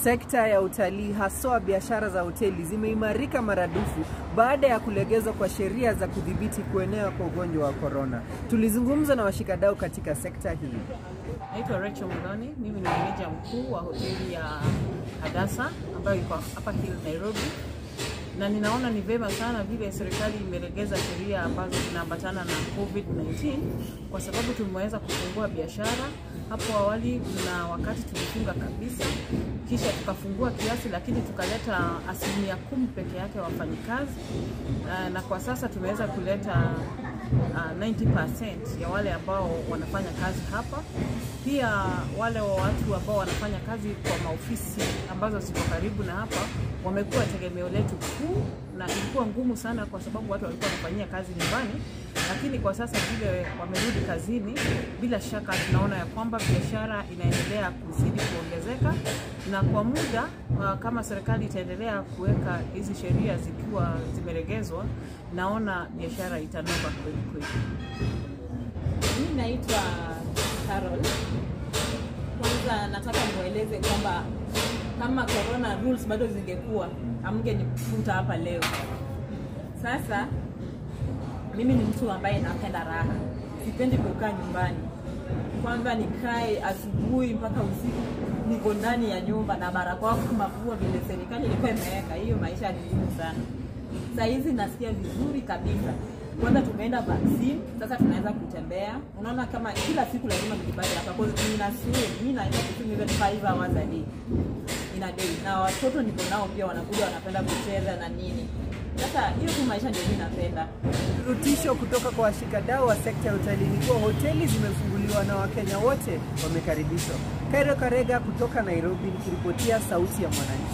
Sekta ya utalii haswa biashara za hoteli zimeimarika maradufu baada ya kulegezwa kwa sheria za kudhibiti kuenea kwa ugonjwa wa corona. Tulizungumza na washikadau katika sekta hii. Naitwa Rachel Muloni, mimi ni meneja mkuu wa hoteli ya Hadassa ambayo iko hapa Nairobi. Na ninaona ni vema sana vile serikali imelegeza sheria ambazo zinaambatana na COVID-19 kwa sababu tumeweza kufungua biashara. Hapo awali na wakati tulifunga kabisa, kisha tukafungua kiasi lakini tukaleta 10% peke yake wafanyikazi, na kwa sasa tumeweza kuleta 90% ya wale ambao wanafanya kazi hapa. Pia wale watu ambao wanafanya kazi kwa maofisi ambazo ziko karibu na hapa wamekuwa tegemeo letu kuu, na ilikuwa ngumu sana kwa sababu watu walikuwa wanafanyia kazi nyumbani, lakini kwa sasa vile wamerudi kazini, bila shaka tunaona ya kwamba biashara inaendelea kuzidi kuongezeka, na kwa muda kama serikali itaendelea kuweka hizi sheria zikiwa zimelegezwa, naona biashara itanoga kweli kweli. Mimi naitwa Carol. Kwanza nataka mueleze kwamba kama corona rules bado zingekuwa, hamngenifuta hapa leo. Sasa mimi ni mtu ambaye napenda raha. Sipendi kukaa nyumbani. Kwanza nikae asubuhi mpaka usiku niko ndani ya nyumba na barakoa mafua vile serikali ilikuwa imeweka. Hiyo maisha ni ngumu sana. Sasa hizi nasikia vizuri kabisa. Kwanza tumeenda vaccine, sasa tunaweza kutembea. Unaona kama kila siku lazima tujipate hapa kwa sababu mimi naenda kutumia 5 hours a day. Ina day. Na watoto niko nao pia wanakuja wanapenda kucheza na nini. Sasa hiyo tu maisha ndio mimi napenda. Rutisho kutoka kwa washikadau wa sekta ya utalii ni kuwa hoteli zimefunguliwa na Wakenya wote wamekaribishwa. Kairo Karega kutoka Nairobi nikiripotia Sauti ya Mwananchi.